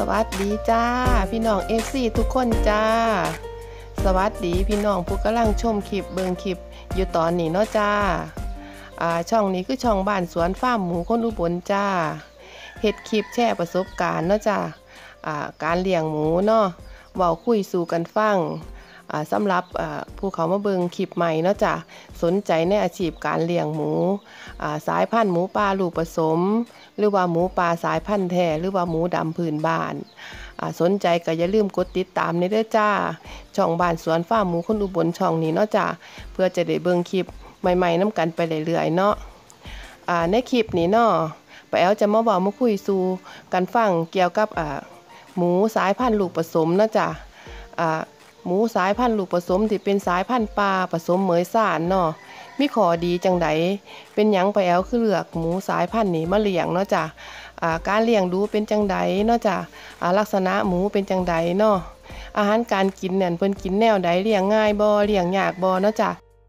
วัสดีจ้าพี่น้องFCทุกคนจ้าสวัสดีพี่น้องผู้กำลังชมคลิปเบิ่งคลิปอยู่ตอนนี้เนาะจ้าช่องนี้คือช่องบ้านสวนฟาร์มหมูคนอุบลจ้าเฮ็ดคลิปแชร์ประสบการณ์เนาะจ้าการเลี้ยงหมูเนาะเว้าคุยสู่กันฟังสำหรับผู้เขามาเบิ่งคลิปใหม่เนาะจ้ะสนใจในอาชีพการเลี้ยงหมูสายพันธุ์หมูป่าลูกผสมหรือว่าหมูป่าสายพันธุ์แท้หรือว่าหมูดำพื้นบ้านสนใจก็อย่าลืมกดติดตามในเด้อจ้าช่องบ้านสวนฟาร์มหมูคนอุบลช่องนี้เนาะจ้ะเพื่อจะได้เบิ่งคลิปใหม่ๆนำกันไปเรื่อยๆเนาะในคลิปนี้เนาะป้าแอ๋วจะมาเว้ามาคุยสู่กันฟังเกี่ยวกับหมูสายพันธุ์ลูกผสมเนาะจ้ะหมูสายพันธุ์ลูกผสมที่เป็นสายพันธุ์ปลาผสมเหมยสานเนาะมีข้อดีจังไดเป็นหยังป้าแอ๋วคือเลือกหมูสายพันธุ์นี้มาเลี้ยงเนาะจ้ะการเลี้ยงดูเป็นจังไดเนาะจ้ะลักษณะหมูเป็นจังไดเนาะอาหารการกินเนี่ยเพิ่นกินแนวใดเลี้ยงง่ายบ่เลี้ยงยากบ่เนาะจ้ะ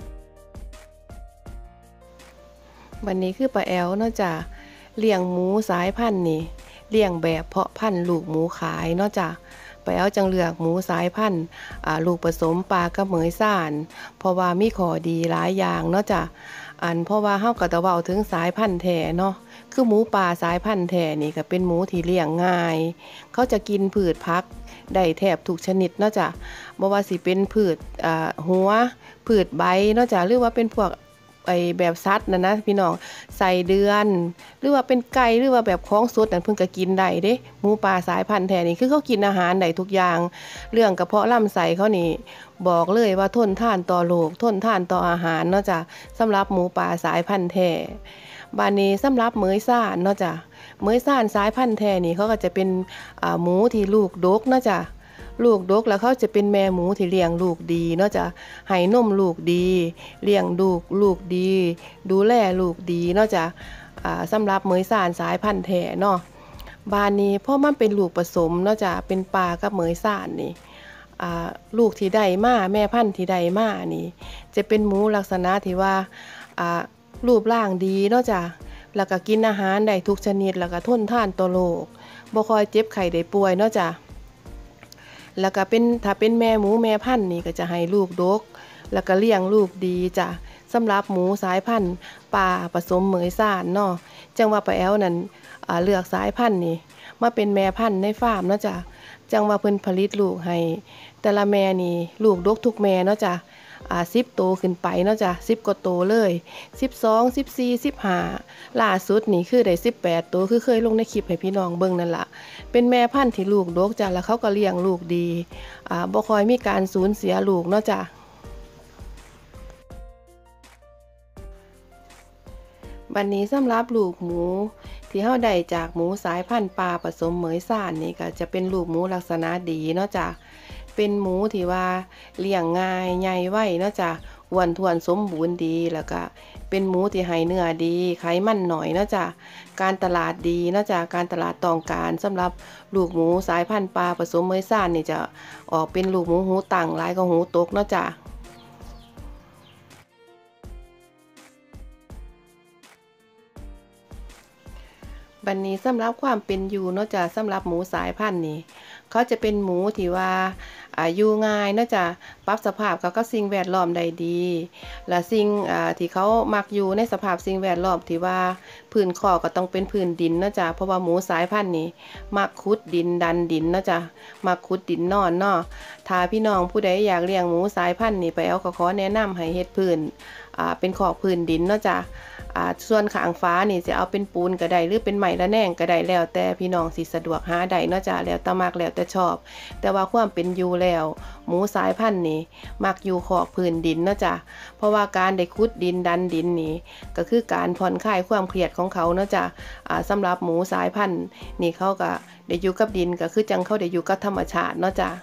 วันนี้คือป้าแอ๋วเนาะจ้ะเลี้ยงหมูสายพันธุ์นี่เลี้ยงแบบเพาะพันธุ์ลูกหมูขายเนาะจ้ะป้าแอ๋วจังเลือกหมูสายพันธุ์ลูกผสมปลากับเหมยซ่านเพราะว่ามีข้อดีหลายอย่างเนาะจ้ะเพราะว่าเฮาก็จะเว้าถึงสายพันธุ์แท้เนาะคือหมูป่าสายพันธุ์แท้นี่ก็เป็นหมูที่เลี้ยงง่ายเขาจะกินพืชผักได้แทบทุกชนิดเนาะจ้ะบ่ว่าสิเป็นพืชหัวพืชใบเนาะจ้ะหรือว่าเป็นพวกแบบสัตว์นะพี่น้องใส่เดือนหรือว่าเป็นไก่หรือว่าแบบของสดนั่นเพิ่นก็กินได้เด้หมูป่าสายพันธุ์แท้นี่คือเขากินอาหารได้ทุกอย่างเรื่องกระเพาะลำไส้เขานี่บอกเลยว่าทนทานต่อโรคทนทานต่ออาหารเนาะจ้ะสำหรับหมูป่าสายพันธุ์แท้บัดนี้สำหรับเหมยซ่านเนาะจ้ะเหมยซ่านสายพันธุ์แท้นี่เขาก็จะเป็นหมูที่ลูกดกเนาะจ้ะลูกดกแล้วเขาจะเป็นแม่หมูที่เลี้ยงลูกดีเนาะจ้ะให้นมลูกดีเลี้ยงลูกดีดูแลลูกดีเนาะจ้ะสำหรับเหมยซ่านสายพันธุ์แท้เนาะบ้านนี้เพราะมันเป็นลูกผสมเนาะจ้ะเป็นปลากับเหมยซ่านนี่ลูกที่ได้มาแม่พันธุ์ที่ได้มานี่จะเป็นหมูลักษณะที่ว่ารูปร่างดีเนาะจ้ะแล้วก็กินอาหารได้ทุกชนิดแล้วก็ทนทานต่อโรคบ่ค่อยเจ็บไข้ได้ป่วยเนาะจ้ะแล้วก็ถ้าเป็นแม่หมูแม่พันธุ์นี่ก็จะให้ลูกดกแล้วก็เลี้ยงลูกดีจ้ะสำหรับหมูสายพันธุ์ปลาผสมเหมยซ่านเนาะจังว่าป้าแอ๋วนั่นเลือกสายพันธุ์นี่มาเป็นแม่พันธุ์ในฟาร์มเนาะจ้ะจังว่าเพิ่นผลิตลูกให้แต่ละแม่นี่ลูกดกทุกแม่เนาะจ้ะ10 โตขึ้นไปเนาะจ้ะ10 กว่าโตเลย12 14 15ล่าสุดนี่คือได้18 โตคือเคยลงในคลิปให้พี่น้องเบิ่งนั่นล่ะเป็นแม่พันธุ์ที่ลูกดกจ้ะแล้วเขาก็เลี้ยงลูกดีบ่ค่อยมีการสูญเสียลูกเนาะจ้ะบัดนี้สำหรับลูกหมูที่เฮาได้จากหมูสายพันธุ์ปลาผสมเหมยซ่านนี่ก็จะเป็นลูกหมูลักษณะดีเนาะจ้ะเป็นหมูที่ว่าเลี้ยงง่ายใหญ่ไวเนาะจ้ะอ้วนท้วนสมบูรณ์ดีแล้วก็เป็นหมูที่ให้เนื้อดีไขมันน้อยเนาะจ้ะการตลาดดีเนาะจ้ะการตลาดต้องการสำหรับลูกหมูสายพันธุ์ปลาผสมเหมยซ่านนี่จะออกเป็นลูกหมูหูตั้งหลายกว่าหูตกเนาะจ้ะบัดนี้สำหรับความเป็นอยู่เนาะจ้ะสำหรับหมูสายพันธุ์นี่เขาจะเป็นหมูที่ว่าอยู่ง่ายเนาะจ้ะปรับสภาพกับสิ่งแวดล้อมได้ดีและสิ่งที่เขามักอยู่ในสภาพสิ่งแวดล้อมที่ว่าพื้นคอกก็ต้องเป็นพื้นดินเนาะจ้ะเพราะว่าหมูสายพันธุ์นี่มักขุดดินดันดินเนาะจ้ะมักขุดดินนอนเนาะถ้าพี่น้องผู้ใดอยากเลี้ยงหมูสายพันธุ์นี่ป้าแอ๋วก็ขอแนะนำให้เฮ็ดพื้นเป็นคอกพื้นดินเนาะจ้ะส่วนข้างฟ้านี่จะเอาเป็นปูนก็ได้หรือเป็นไม้ระแนงก็ได้แล้วแต่พี่น้องสิสะดวกหาได้เนาะจ้ะแล้วแต่มักแล้วแต่ชอบแต่ว่าความเป็นอยู่แล้วหมูสายพันธุ์นี่มักอยู่ขอกพื้นดินเนาะจ้ะเพราะว่าการได้ขุดดินดันดินนี่ก็คือการผ่อนคลายความเครียดของเขาเนาะจ้ะสำหรับหมูสายพันธุ์นี่เขาก็ได้อยู่กับดินก็คือจังเขาได้อยู่กับธรรมชาติเนาะจ้ะ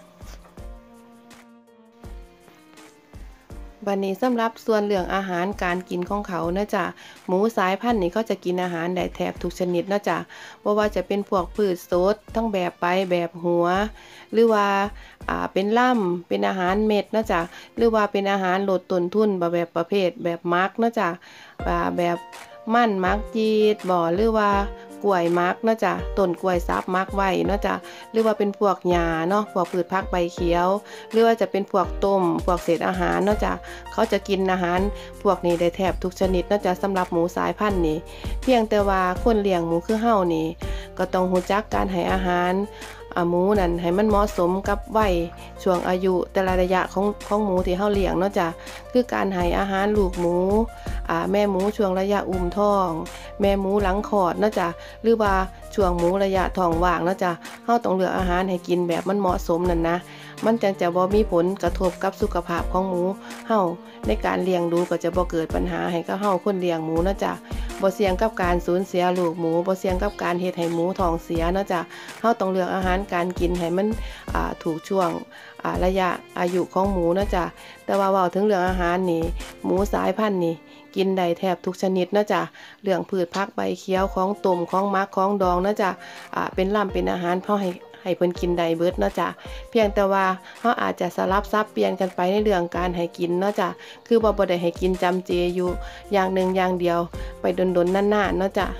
บัดนี้สำหรับส่วนเรื่องอาหารการกินของเขาเนาะจ้ะหมูสายพันธุ์นี่เขาจะกินอาหารได้แทบทุกชนิดเนาะจ้ะว่าจะเป็นพวกพืชสดทั้งแบบใบแบบหัวหรือว่าเป็นล่ำเป็นอาหารเม็ดเนาะจ้ะหรือว่าเป็นอาหารลดต้นทุนแบบประเภทแบบมักเนาะจ้ะแบบมันมักจีดบ่หรือว่ากล้วยมักเนาะจ้ะต้นกล้วยซับมักไว้เนาะจ้ะหรือว่าเป็นพวกหญ้าเนาะพวกพืชผักใบเขียวหรือว่าจะเป็นพวกต้มพวกเศษอาหารเนาะจ้ะเขาจะกินอาหารพวกนี้ได้แทบทุกชนิดเนาะจ้ะสำหรับหมูสายพันธุ์นี้เพียงแต่ว่าคนเลี้ยงหมูคือเฮานี่ก็ต้องรู้จักการให้อาหารหมูนั่นให้มันเหมาะสมกับวัยช่วงอายุแต่ละระยะของหมูที่เฮาเลี้ยงเนาะจ้ะคือการให้อาหารลูกหมูแม่หมูช่วงระยะอุ้มท้องแม่หมูหลังคลอดเนาะจ้ะหรือว่าช่วงหมูระยะท้องว่างเนาะจ้ะเฮาต้องเลือกอาหารให้กินแบบมันเหมาะสมนั่นนะมันจังจะบ่มีผลกระทบกับสุขภาพของหมูเฮาในการเลี้ยงดูก็จะบ่เกิดปัญหาให้กับเฮาคนเลี้ยงหมูเนาะจ้ะบ่เสี่ยงกับการสูญเสียลูกหมูบ่เสี่ยงกับการเฮ็ดให้หมูท้องเสียเนาะจ้ะเฮาต้องเลือกอาหารการกินให้มันถูกช่วงระยะอายุของหมูเนาะจ้ะแต่ว่าเว้าถึงเรื่องอาหารนี่หมูสายพันธุ์นี่กินได้แทบทุกชนิดเนาะจ้ะเรื่องพืชผักใบเขียวของต้มของหมักของดองเนาะจ้ะเป็นเป็นอาหารเพราะให้เพิ่นกินได้เบิดเนาะจ้ะเพียงแต่ว่าเฮาอาจจะสลับซับเปลี่ยนกันไปในเรื่องการให้กินเนาะจ้ะคือบ่ได้ให้กินจำเจอยู่อย่างหนึ่งอย่างเดียวไปดนๆนานๆเนาะจ้ะ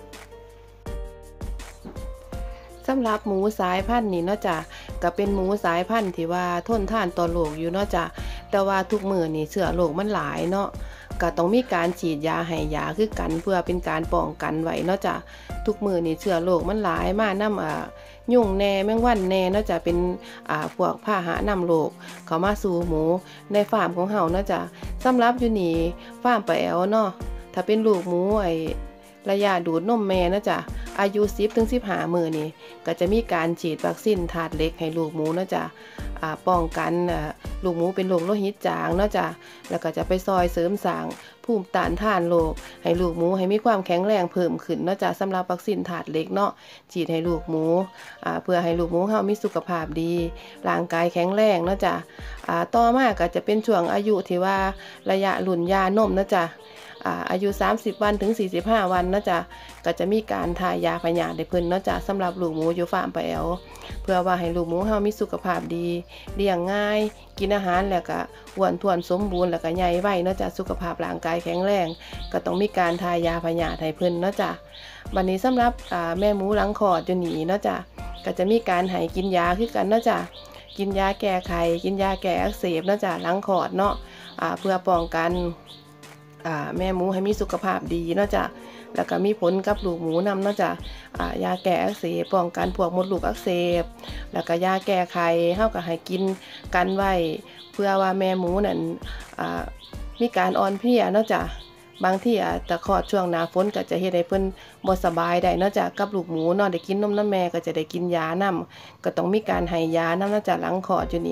สำหรับหมูสายพันธุ์นี่เนาะจ้ะก็เป็นหมูสายพันธุ์ที่ว่าทนทานต่อโรคอยู่เนาะจ้ะแต่ว่าทุกมื้อนี่เชื้อโรคมันหลายเนาะก็ต้องมีการฉีดยาให้ยาคือกันเพื่อเป็นการป้องกันไว้เนาะจ้ะทุกมื้อนี่เชื้อโรคมันหลายมานำยุ่งแน่แมงวันแน่เนาะจ้ะเป็นพวกพาหะนำโรคเข้ามาสู่หมูในฟาร์มของเฮาเนาะจ้ะสำหรับอยู่นี่ฟาร์มป้าแอ๋วเนาะถ้าเป็นลูกหมูระยะดูดนมแม่นะจ๊ะอายุ10-15 มื้อนี่ก็จะมีการฉีดวัคซีนธาตุเหล็กให้ลูกหมูนะจ๊ะป้องกันลูกหมูเป็นโรคโลหิตจางเนาะจ๊ะแล้วก็จะไปซอยเสริมสร้างภูมิต้านทานโรคให้ลูกหมูให้มีความแข็งแรงเพิ่มขึ้นเนาะจ๊ะสำหรับวัคซีนธาตุเหล็กเนาะฉีดให้ลูกหมูเพื่อให้ลูกหมูเฮามีสุขภาพดีร่างกายแข็งแรงเนาะจ๊ะต่อมาก็จะเป็นช่วงอายุที่ว่าระยะรุ่นยานมนะจ๊ะอายุ30 วันถึง45 วันเนาะจ้ะก็จะมีการทายาพยาธิให้เพิ่นเนาะจ้ะสำหรับลูกหมูอยู่ฟาร์มป้าแอ๋วเพื่อว่าให้ลูกหมูเฮามีสุขภาพดีเลี้ยงง่ายกินอาหารแล้วก็อ้วนท้วนสมบูรณ์แล้วก็ใหญ่ไวเนาะจ้ะสุขภาพร่างกายแข็งแรงก็ต้องมีการทายาพยาธิให้เพิ่นเนาะจ้ะบัดนี้สำหรับแม่หมูหลังคลอดอยู่นี่เนาะจ้ะก็จะมีการให้กินยาคือกันเนาะจ้ะกินยาแก้ไข้กินยาแก้อักเสบเนาะจ้ะหลังคลอดเนาะเพื่อป้องกันแม่หมูให้มีสุขภาพดีเนาะจ้ะแล้วก็มีผลกับลูกหมูนำเนาะจ้ะยาแก้อักเสบป้องกันพวกมดลูกอักเสบแล้วก็ยาแก้ไขเฮาก็ให้กินกันไว้เพื่อว่าแม่หมูนั่นมีการอ่อนเพลียเนาะจ้ะบางที่จะคลอดช่วงหน้าฝนก็จะเฮ็ดให้เพิ่นบ่สบายได้เนาะจ้ะกับลูกหมูเนาะได้กินนมน้ำแม่ก็จะได้กินยานำก็ต้องมีการให้ยานำเนาะจ้ะหลังคลอดอยู่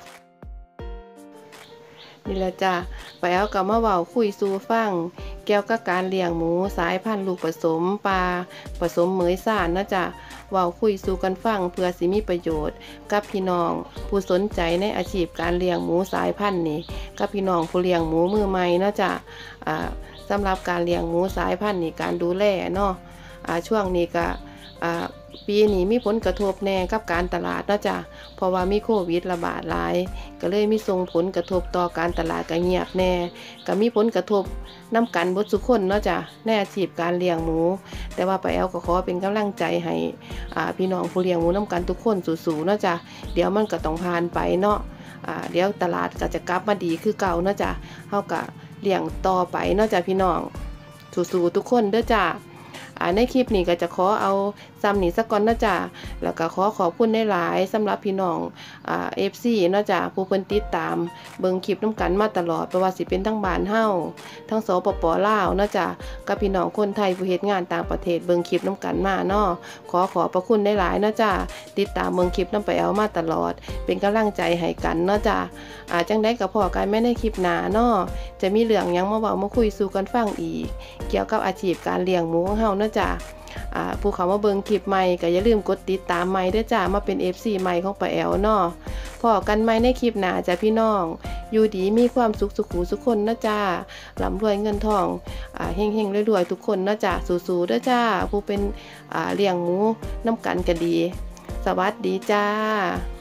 นี่แหละจ้ะป้าแอ๋วก็มาเว้าคุยสู่ฟังเกี่ยวกับการเลี้ยงหมูสายพันธุ์ลูกผสมปลาผสมเหมยซ่านนะจ้ะเว้าคุยสู่กันฟังเพื่อสิมีประโยชน์กับพี่น้องผู้สนใจในอาชีพการเลี้ยงหมูสายพันธุ์นี่กับพี่น้องผู้เลี้ยงหมูมือใหม่เนาะจ้ะสำหรับการเลี้ยงหมูสายพันธุ์นี่การดูแลเนาะช่วงนี้ก็ปีนี้มีผลกระทบแน่กับการตลาดเนาะจ้ะเพราะว่ามีโควิดระบาดหลายก็เลยมีส่งผลกระทบต่อการตลาดก็เงียบแน่ก็มีผลกระทบนำกันเบิดทุกคนเนาะจ้ะในอาชีพการเลี้ยงหมูแต่ว่าป้าแอ๋วก็ขอเป็นกำลังใจให้พี่น้องผู้เลี้ยงหมูนำกันทุกคนสู้ๆเนาะจ้ะเดี๋ยวมันก็ต้องผ่านไปเนาะเดี๋ยวตลาดก็จะกลับมาดีคือเก่าเนาะจ้ะเฮาก็เลี้ยงต่อไปเนาะจ้ะพี่น้องสู้ๆทุกคนเด้อจ้ะในคลิปนี้ก็จะขอเอาซ้ำนี่สักก่อนนะจ๊ะแล้วก็ขอบคุณหลายๆสำหรับพี่น้องFC เนาะจ้ะผู้เพิ่นติดตามเบิ่งคลิปน้ำกันมาตลอดเพราะว่าสิเป็นทั้งบ้านเฮาทั้งสปป.ลาวเนาะจ้ะกับพี่น้องคนไทยผู้เฮ็ดงานต่างประเทศเบิ่งคลิปน้ำกันมาเนาะขอบพระคุณหลายๆเนาะจ้ะติดตามเบิ่งคลิปน้ำป้าแอ๋วมาตลอดเป็นกำลังใจให้กันเนาะจ้ะจังได๋ก็พอกันแม่ในคลิปหน้าเนาะจะมีเรื่องหยังมาเว้ามาคุยสู่กันฟังอีกเกี่ยวกับอาชีพการเลี้ยงหมูของเฮาเนาะจ้ะผู้เขามาเบิ่งคลิปใหม่ก็อย่าลืมกดติดตามใหม่ด้วยจ้ามาเป็น FC ใหม่ของป้าแอ๋วเนาะพอกันใหม่ในคลิปหน้าจ้ะพี่น้องอยู่ดีมีความสุขสุขหูสุขคนนะจ้าร่ำรวยเงินทองเฮงๆรวยๆทุกคนนะจ้าสู้ๆด้วยจ้าผู้เป็นเลี้ยงหมูน้ำกันก็ดีสวัสดีจ้า